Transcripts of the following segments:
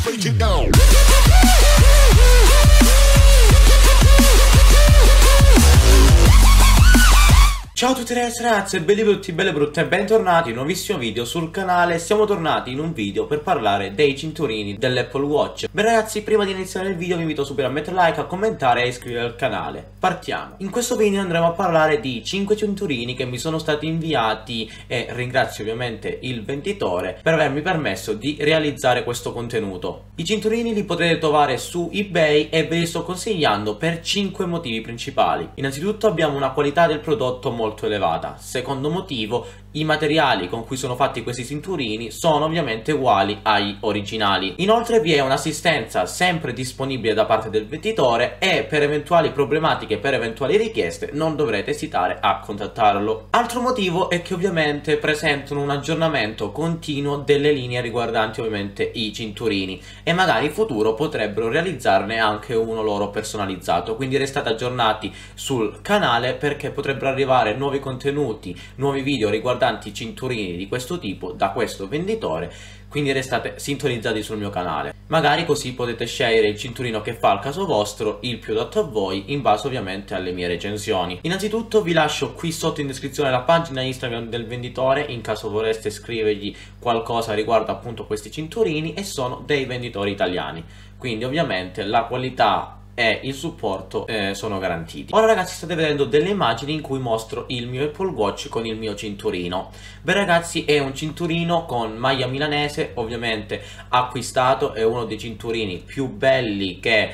break it down. Ciao a tutti ragazzi, belli brutti, belle brutte e bentornati in un nuovissimo video sul canale. Siamo tornati in un video per parlare dei cinturini dell'Apple Watch. Beh ragazzi, prima di iniziare il video vi invito subito a mettere like, a commentare e a iscrivervi al canale. Partiamo. In questo video andremo a parlare di 5 cinturini che mi sono stati inviati e ringrazio ovviamente il venditore per avermi permesso di realizzare questo contenuto. I cinturini li potrete trovare su eBay e ve li sto consigliando per 5 motivi principali. Innanzitutto abbiamo una qualità del prodotto molto elevata. Secondo motivo, i materiali con cui sono fatti questi cinturini sono ovviamente uguali ai originali. Inoltre vi è un'assistenza sempre disponibile da parte del venditore e per eventuali problematiche, per eventuali richieste non dovrete esitare a contattarlo. Altro motivo è che ovviamente presentano un aggiornamento continuo delle linee riguardanti ovviamente i cinturini e magari in futuro potrebbero realizzarne anche uno loro personalizzato, quindi restate aggiornati sul canale perché potrebbero arrivare nuovi contenuti, nuovi video riguardanti cinturini di questo tipo da questo venditore, quindi restate sintonizzati sul mio canale. Magari così potete scegliere il cinturino che fa al caso vostro, il più adatto a voi, in base ovviamente alle mie recensioni. Innanzitutto vi lascio qui sotto in descrizione la pagina Instagram del venditore in caso vorreste scrivergli qualcosa riguardo appunto questi cinturini, e sono dei venditori italiani, quindi ovviamente la qualità e il supporto sono garantiti. Ora ragazzi, state vedendo delle immagini in cui mostro il mio Apple Watch con il mio cinturino. Beh ragazzi, è un cinturino con maglia milanese, ovviamente acquistato, è uno dei cinturini più belli che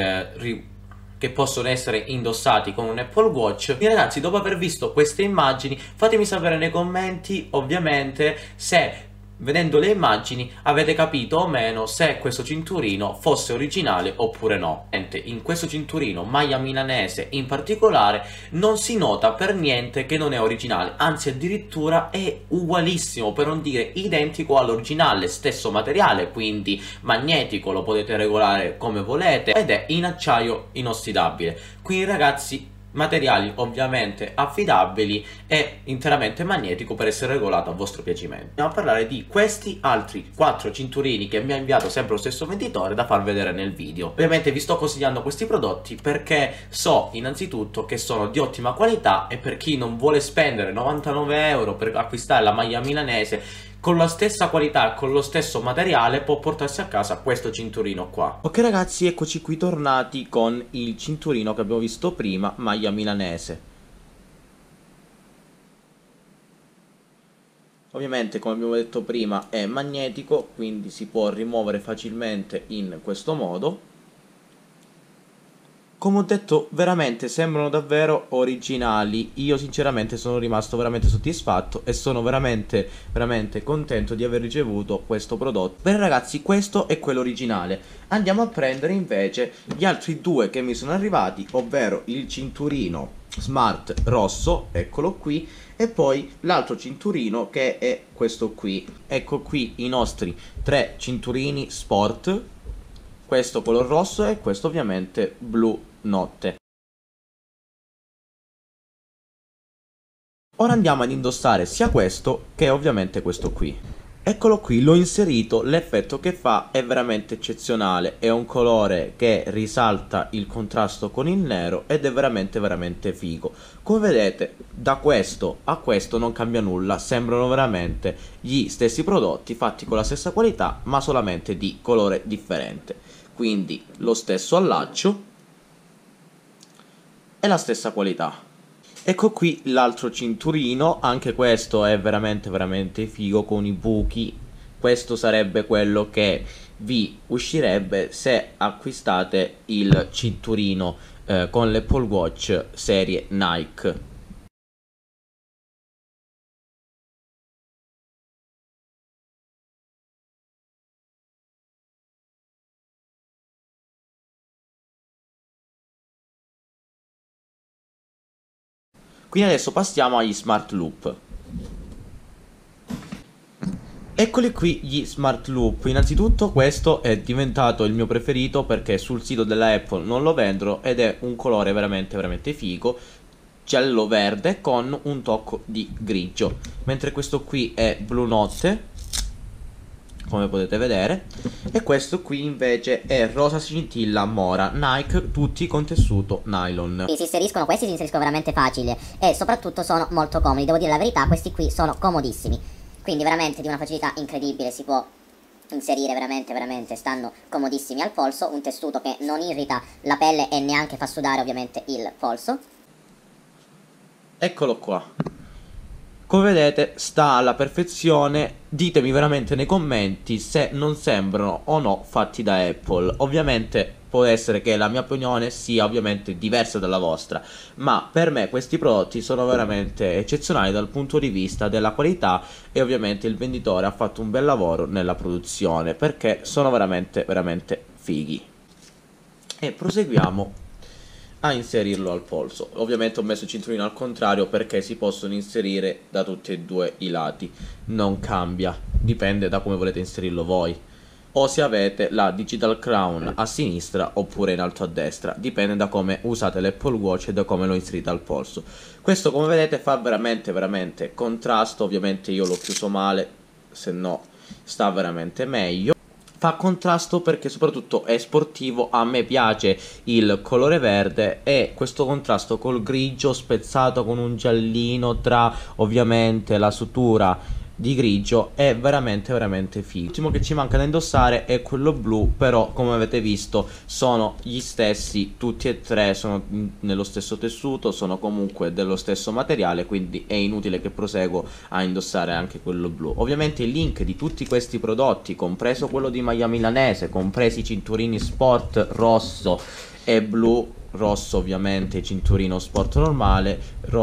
possono essere indossati con un Apple Watch. Quindi ragazzi, dopo aver visto queste immagini, fatemi sapere nei commenti ovviamente se vedendo le immagini avete capito o meno se questo cinturino fosse originale oppure no. In questo cinturino maglia milanese in particolare non si nota per niente che non è originale, anzi addirittura è ugualissimo, per non dire identico all'originale, stesso materiale, quindi magnetico, lo potete regolare come volete ed è in acciaio inossidabile. Quindi ragazzi, materiali ovviamente affidabili e interamente magnetico per essere regolato a vostro piacimento. Andiamo a parlare di questi altri 4 cinturini che mi ha inviato sempre lo stesso venditore da far vedere nel video. Ovviamente vi sto consigliando questi prodotti perché so innanzitutto che sono di ottima qualità e per chi non vuole spendere 99 euro per acquistare la maglia milanese con la stessa qualità e con lo stesso materiale può portarsi a casa questo cinturino qua. Ok ragazzi, eccoci qui tornati con il cinturino che abbiamo visto prima, maglia milanese. Ovviamente, come abbiamo detto prima, è magnetico, quindi si può rimuovere facilmente in questo modo. Come ho detto, veramente sembrano davvero originali. Io sinceramente sono rimasto veramente soddisfatto e sono veramente contento di aver ricevuto questo prodotto. Bene ragazzi, questo è quello originale. Andiamo a prendere invece gli altri due che mi sono arrivati, ovvero il cinturino smart rosso, eccolo qui, e poi l'altro cinturino che è questo qui. Ecco qui i nostri 3 cinturini sport, questo color rosso e questo ovviamente blu notte. Ora andiamo ad indossare sia questo che ovviamente questo qui. Eccolo qui, l'ho inserito, l'effetto che fa è veramente eccezionale, è un colore che risalta il contrasto con il nero ed è veramente figo. Come vedete, da questo a questo non cambia nulla, sembrano veramente gli stessi prodotti fatti con la stessa qualità ma solamente di colore differente. Quindi lo stesso allaccio e la stessa qualità. Ecco qui l'altro cinturino, anche questo è veramente figo con i buchi. Questo sarebbe quello che vi uscirebbe se acquistate il cinturino con l'Apple Watch serie Nike. Quindi adesso passiamo agli Smart Loop. Eccoli qui gli Smart Loop. Innanzitutto questo è diventato il mio preferito perché sul sito della Apple non lo vendono ed è un colore veramente figo, giallo verde con un tocco di grigio, mentre questo qui è blu notte come potete vedere. E questo qui invece è rosa scintilla mora Nike, tutti con tessuto nylon. Si inseriscono veramente facili e soprattutto sono molto comodi, devo dire la verità, questi qui sono comodissimi, quindi veramente di una facilità incredibile, si può inserire veramente, stanno comodissimi al polso, un tessuto che non irrita la pelle e neanche fa sudare ovviamente il polso. Eccolo qua. Come vedete sta alla perfezione, ditemi veramente nei commenti se non sembrano o no fatti da Apple. Ovviamente può essere che la mia opinione sia ovviamente diversa dalla vostra, ma per me questi prodotti sono veramente eccezionali dal punto di vista della qualità e ovviamente il venditore ha fatto un bel lavoro nella produzione perché sono veramente fighi. E proseguiamo a inserirlo al polso. Ovviamente ho messo il cinturino al contrario perché si possono inserire da tutti e due i lati, non cambia, dipende da come volete inserirlo voi, o se avete la Digital Crown a sinistra oppure in alto a destra, dipende da come usate l'Apple Watch e da come lo inserite al polso. Questo come vedete fa veramente contrasto, ovviamente io l'ho chiuso male, se no sta veramente meglio. Fa contrasto perché soprattutto è sportivo, a me piace il colore verde e questo contrasto col grigio spezzato con un giallino tra ovviamente la sutura di grigio è veramente figo. L'ultimo che ci manca da indossare è quello blu, però come avete visto sono gli stessi, tutti e tre sono nello stesso tessuto, sono comunque dello stesso materiale, quindi è inutile che proseguo a indossare anche quello blu. Ovviamente il link di tutti questi prodotti, compreso quello di maglia milanese, compresi i cinturini sport rosso e blu, rosso ovviamente il cinturino sport normale,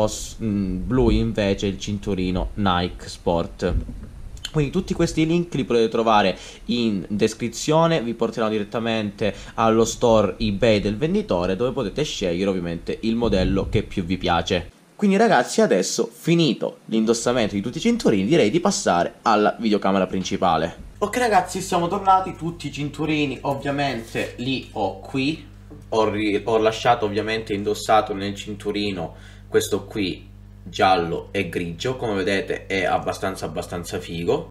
blu invece il cinturino Nike Sport. Quindi tutti questi link li potete trovare in descrizione, vi porteranno direttamente allo store eBay del venditore dove potete scegliere ovviamente il modello che più vi piace. Quindi ragazzi, adesso finito l'indossamento di tutti i cinturini direi di passare alla videocamera principale. Ok ragazzi, siamo tornati, tutti i cinturini ovviamente li ho qui. Ho lasciato ovviamente indossato nel cinturino questo qui giallo e grigio, come vedete è abbastanza figo.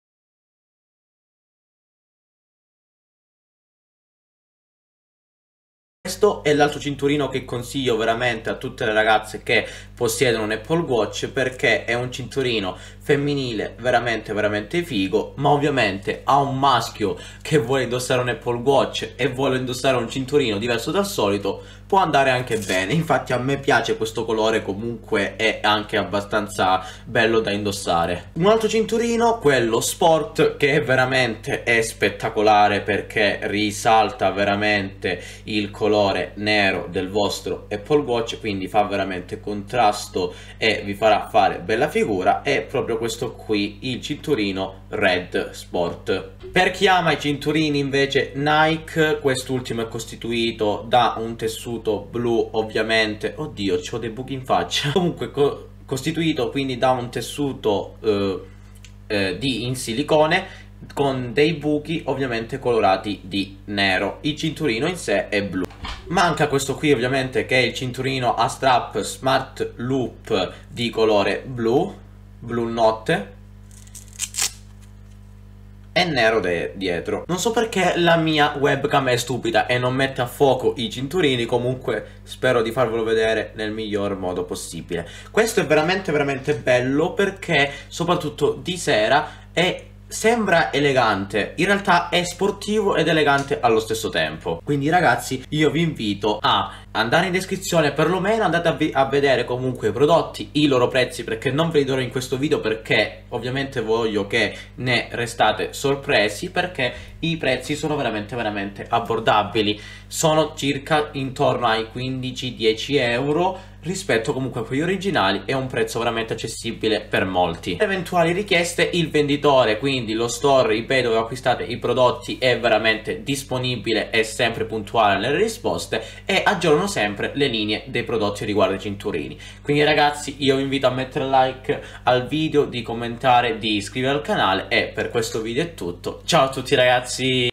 Questo è l'altro cinturino che consiglio veramente a tutte le ragazze che possiedono un Apple Watch, perché è un cinturino femminile veramente figo, ma ovviamente a un maschio che vuole indossare un Apple Watch e vuole indossare un cinturino diverso dal solito può andare anche bene. Infatti a me piace questo colore, comunque è anche abbastanza bello da indossare. Un altro cinturino, quello sport, che è spettacolare perché risalta veramente il colore nero del vostro Apple Watch, quindi fa veramente contrasto e vi farà fare bella figura. È proprio questo qui, il cinturino Red Sport. Per chi ama i cinturini invece Nike, quest'ultimo è costituito da un tessuto blu ovviamente, oddio c'ho dei buchi in faccia, comunque costituito quindi da un tessuto in silicone con dei buchi ovviamente colorati di nero. Il cinturino in sé è blu. Manca questo qui ovviamente che è il cinturino a strap Smart Loop di colore blu notte e nero dietro. Non so perché la mia webcam è stupida e non mette a fuoco i cinturini, comunque spero di farvelo vedere nel miglior modo possibile. Questo è veramente bello perché soprattutto di sera sembra elegante, in realtà è sportivo ed elegante allo stesso tempo. Quindi ragazzi, io vi invito a andare in descrizione, perlomeno andate a vedere comunque i prodotti, i loro prezzi, perché non ve li darò in questo video perché ovviamente voglio che ne restate sorpresi, perché i prezzi sono veramente abbordabili, sono circa intorno ai 15-10 euro rispetto comunque a quelli originali. È un prezzo veramente accessibile per molti. Per eventuali richieste il venditore, quindi lo store eBay dove acquistate i prodotti, è veramente disponibile e sempre puntuale nelle risposte e aggiornano sempre le linee dei prodotti riguardo ai cinturini. Quindi ragazzi, io vi invito a mettere like al video, di commentare, di iscrivervi al canale, e per questo video è tutto. Ciao a tutti ragazzi!